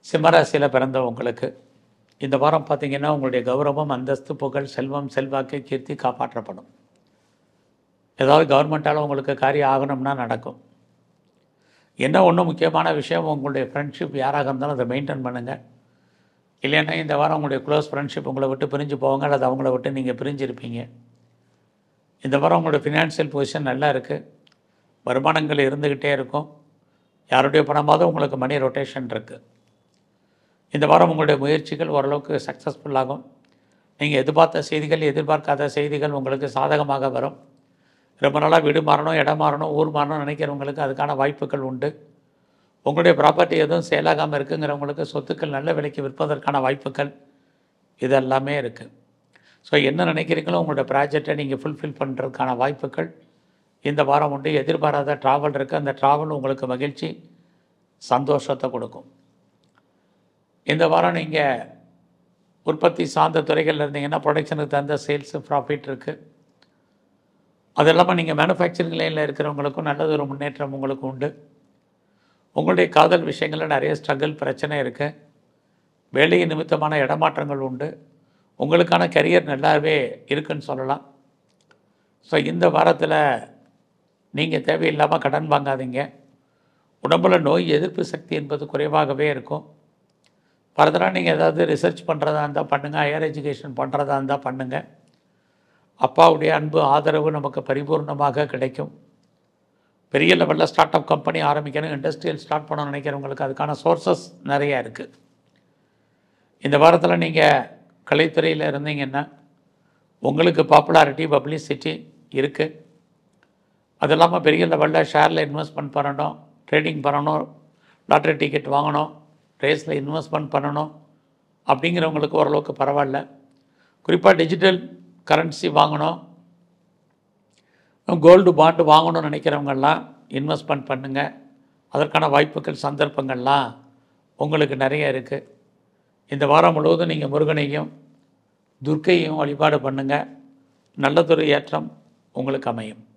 சிம்மராசியில் பிறந்த உங்களுக்கு இந்த வாரம் பார்த்திங்கன்னா உங்களுடைய கௌரவம், அந்தஸ்து, புகழ், செல்வம், செல்வாக்கு, கீர்த்தி காப்பாற்றப்படும். ஏதாவது கவர்மெண்ட்டால் உங்களுக்கு காரியம் ஆகணும்னா நடக்கும். என்ன ஒன்று முக்கியமான விஷயம், உங்களுடைய ஃப்ரெண்ட்ஷிப் யாராக இருந்தாலும் அதை மெயின்டைன் பண்ணுங்கள். இல்லைன்னா இந்த வாரம் உங்களுடைய க்ளோஸ் ஃப்ரெண்ட்ஷிப் உங்களை விட்டு பிரிஞ்சு போவாங்க, அல்லது அவங்கள விட்டு நீங்கள் பிரிஞ்சிருப்பீங்க. இந்த வாரம் உங்களுடைய ஃபினான்ஷியல் பொசிஷன் நல்லா இருக்குது. வருமானங்கள் இருந்துக்கிட்டே இருக்கும். யாருடைய பணமாவது உங்களுக்கு மணி ரொட்டேஷன் இருக்குது. இந்த வாரம் உங்களுடைய முயற்சிகள் ஓரளவுக்கு சக்ஸஸ்ஃபுல்லாகும். நீங்கள் எதிர்பார்த்த செய்திகள், எதிர்பார்க்காத செய்திகள் உங்களுக்கு சாதகமாக வரும். ரொம்ப நாளாக வீடு மாறணும், இடம் மாறணும், ஊர் மாறணும் நினைக்கிறவங்களுக்கு அதுக்கான வாய்ப்புகள் உண்டு. உங்களுடைய ப்ராப்பர்ட்டி எதுவும் சேலாகாமல் இருக்குங்கிறவங்களுக்கு சொத்துக்கள் நல்ல விலைக்கு விற்பதற்கான வாய்ப்புகள் இதெல்லாமே இருக்குது. ஸோ என்ன நினைக்கிறீங்களோ உங்களுடைய ப்ராஜெக்டை நீங்கள் ஃபுல்ஃபில் பண்ணுறதுக்கான வாய்ப்புகள் இந்த வாரம் உண்டு. எதிர்பாராத ட்ராவல் இருக்குது. அந்த ட்ராவல் உங்களுக்கு மகிழ்ச்சி, சந்தோஷத்தை கொடுக்கும். இந்த வாரம் நீங்கள் உற்பத்தி சார்ந்த துறைகளில் இருந்தீங்கன்னா ப்ரொடக்ஷனுக்கு தகுந்த சேல்ஸு, ப்ராஃபிட் இருக்குது. அது இல்லாமல் நீங்கள் மேனுஃபேக்சரிங் லைனில் இருக்கிறவங்களுக்கும் நல்லது ஒரு முன்னேற்றம் உங்களுக்கு உண்டு. உங்களுடைய காதல் விஷயங்களில் நிறைய ஸ்ட்ரகிள், பிரச்சனை இருக்குது. வேலை நிமித்தமான இடமாற்றங்கள் உண்டு. உங்களுக்கான கரியர் நல்லாவே இருக்குன்னு சொல்லலாம். ஸோ இந்த வாரத்தில் நீங்கள் தேவையில்லாமல் கடன் வாங்காதீங்க. உடம்பில் நோய் எதிர்ப்பு சக்தி என்பது குறைவாகவே இருக்கும். ஃபர்தராக நீங்கள் ஏதாவது ரிசர்ச் பண்ணுறதா இருந்தால் பண்ணுங்கள். ஹையர் எஜுகேஷன் பண்ணுறதா இருந்தால் பண்ணுங்கள். அப்பாவுடைய அன்பு, ஆதரவு நமக்கு பரிபூர்ணமாக கிடைக்கும். பெரிய லெவலில் ஸ்டார்ட் அப் கம்பெனி ஆரம்பிக்கணும், இண்டஸ்ட்ரியல் ஸ்டார்ட் பண்ணணும்னு நினைக்கிறவங்களுக்கு அதுக்கான சோர்ஸஸ் நிறையா இருக்குது. இந்த வாரத்தில் நீங்கள் கலைத்துறையில் இருந்தீங்கன்னா உங்களுக்கு பாப்புலாரிட்டி, பப்ளிசிட்டி இருக்குது. அது இல்லாமல் பெரிய லெவலில் ஷேரில் இன்வெஸ்ட்மெண்ட் பண்ணணும், ட்ரேடிங் பண்ணணும், லாட்ரி டிக்கெட் வாங்கணும், ரேஸில் இன்வெஸ்ட்மெண்ட் பண்ணணும் அப்படிங்கிறவங்களுக்கு ஓரளவுக்கு பரவாயில்ல. குறிப்பாக டிஜிட்டல் கரன்சி வாங்கணும், கோல்டு பாண்டு வாங்கணும்னு நினைக்கிறவங்கெல்லாம் இன்வெஸ்ட்மெண்ட் பண்ணுங்கள். அதற்கான வாய்ப்புகள், சந்தர்ப்பங்கள்லாம் உங்களுக்கு நிறைய இருக்குது. இந்த வாரம் முழுவதும் நீங்கள் முருகனையும் துர்க்கையும் வழிபாடு பண்ணுங்கள். நல்லதொரு ஏற்றம் உங்களுக்கு அமையும்.